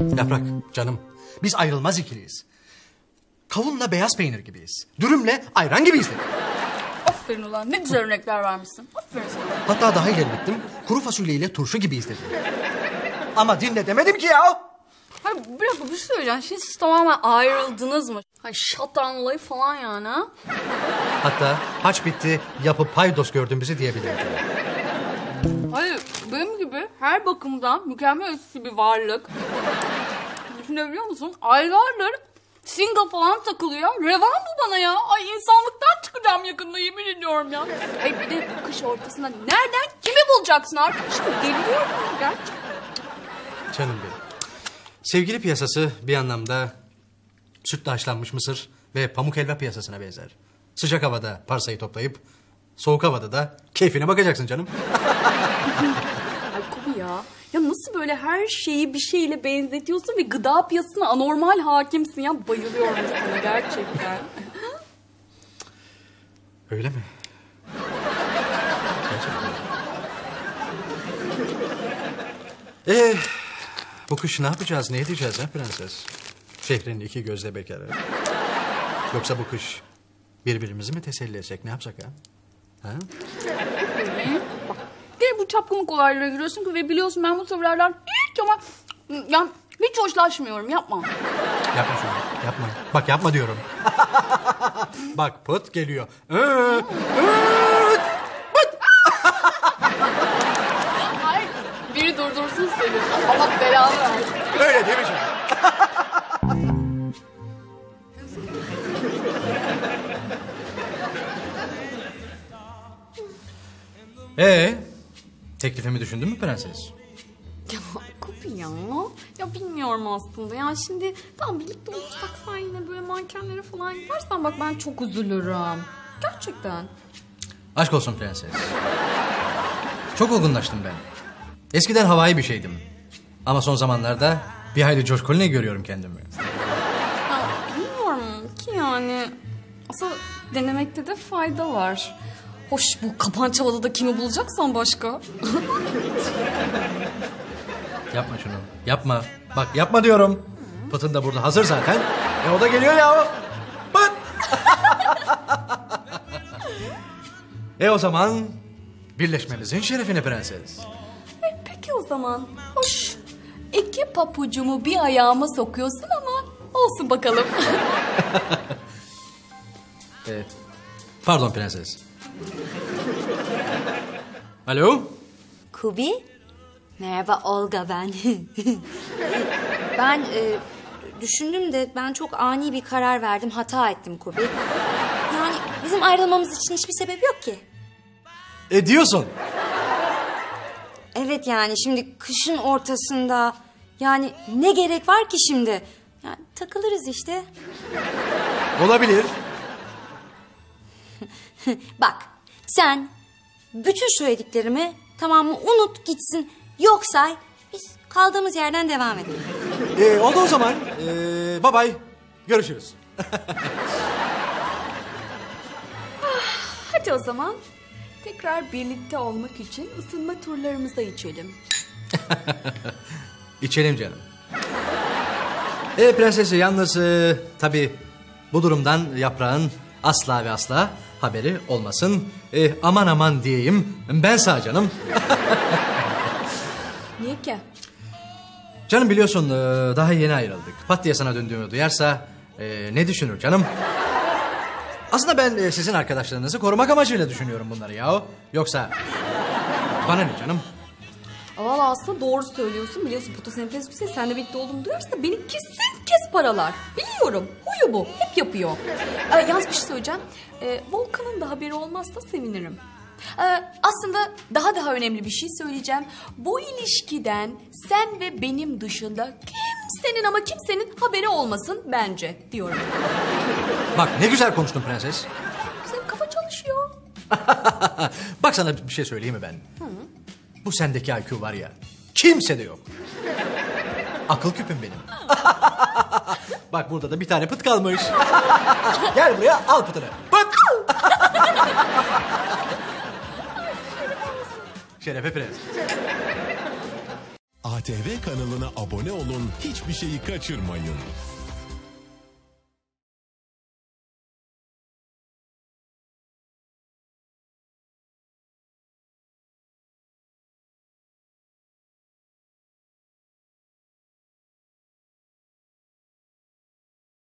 Yaprak canım, biz ayrılmaz ikiliyiz. Kavunla beyaz peynir gibiyiz. Dürümle ayran gibiyiz dedim. Aferin ulan, ne güzel örnekler vermişsin. Aferin sana. Hatta daha ileri gittim. Kuru fasulyeyle turşu gibiyiz dedim. Ama dinle demedim ki ya. Hayır, bir dakika bir şey söyleyeceğim. Şimdi siz tamamen ayrıldınız mı? Hayır, şatran olayı falan yani ha? Hatta haç bitti, yapıp paydos gördün bizi diyebilirim. Hayır, benim gibi her bakımdan mükemmel ötesi bir varlık. Düşünebiliyor musun? Aylardır single falan takılıyor. Revan bu bana ya. Ay insanlıktan çıkacağım yakında, yemin ediyorum ya. Hayır bir de bu kış ortasında nereden kimi bulacaksın arkadaşım? Geliyor mu gerçekten? Canım benim. Sevgili piyasası bir anlamda sütle haşlanmış mısır ve pamuk helva piyasasına benzer. Sıcak havada parsayı toplayıp soğuk havada da keyfine bakacaksın canım. Ay Kubi ya. Ya nasıl böyle her şeyi bir şeyle benzetiyorsun ve gıda piyasasına anormal hakimsin ya. Bayılıyorum sana gerçekten. Öyle mi? Gerçekten. Bu kış ne yapacağız, ne edeceğiz ha prenses? Şehrin iki gözle bekarı. Yoksa bu kış birbirimizi mi teselli etsek, ne yapsak ha? Bak, gene bu çapkınlık olaylarına giriyorsun ki ve biliyorsun ben bu tavırlardan hiç ama ya hiç hoşlaşmıyorum. Yapma. Yapma şunu, yapma. Bak yapma diyorum. Bak pıt geliyor. Ay, biri durdursun seni. Allah belanı versin. Öyle değil mi canım? Teklifimi düşündün mü prenses? Ya Kubi ya. Ya bilmiyorum aslında. Ya şimdi tam birlikte olursak sen yine böyle mankenlere falan gidersen bak ben çok üzülürüm. Gerçekten. Aşk olsun prenses. Çok olgunlaştım ben. Eskiden havai bir şeydim. Ama son zamanlarda bir hayli coşkulu görüyorum kendimi. Ya bilmiyorum ki yani. Aslında denemekte de fayda var. Hoş bu kapançavada da kimi bulacaksan başka. Yapma şunu. Yapma. Bak yapma diyorum. Pıtın da burada hazır zaten. O da geliyor ya. Pıt. O zaman birleşmemizin şerefine prenses. Peki o zaman. Hoş. İki papucumu bir ayağıma sokuyorsun ama olsun bakalım. Pardon prenses. Alo? Kubi? Merhaba Olga ben. Ben düşündüm de ben çok ani bir karar verdim. Hata ettim Kubi. Yani bizim ayrılmamız için hiçbir sebep yok ki. Diyorsun. Evet yani şimdi kışın ortasında yani ne gerek var ki şimdi? Yani takılırız işte. Olabilir. Bak sen bütün söylediklerimi tamam mı unut gitsin. Yok say biz kaldığımız yerden devam edelim. Oldu o zaman. Bye bye. Görüşürüz. Hadi o zaman tekrar birlikte olmak için ısınma turlarımıza içelim. İçelim canım. Prensesi yalnız tabii bu durumdan Yaprağın asla ve asla haberi olmasın. Aman aman diyeyim ben sağ canım. Niye ki? Canım biliyorsun daha yeni ayrıldık. Pat diye sana döndüğümü duyarsa ne düşünür canım? Aslında ben sizin arkadaşlarınızı korumak amacıyla düşünüyorum bunları ya. Yoksa bana ne canım? Valla aslında doğru söylüyorsun. Biliyorsun fotosentez güzel. Seninle birlikte olduğumu duyarsa beni kes paralar. Biliyorum. Huyu bu. Hep yapıyor. Yalnız bir şey söyleyeceğim. Volkan'ın da haberi olmazsa sevinirim. Aslında daha önemli bir şey söyleyeceğim. Bu ilişkiden sen ve benim dışında kimsenin haberi olmasın bence diyorum. Bak ne güzel konuştun prenses. Güzel kafa çalışıyor. Bak sana bir şey söyleyeyim mi ben? Bu sendeki IQ var ya kimsede yok. Akıl küpüm benim. Bak burada da bir tane pıt kalmış. Gel buraya al pıtını. Pıt. Şerefe prens. ATV kanalına abone olun, hiçbir şeyi kaçırmayın.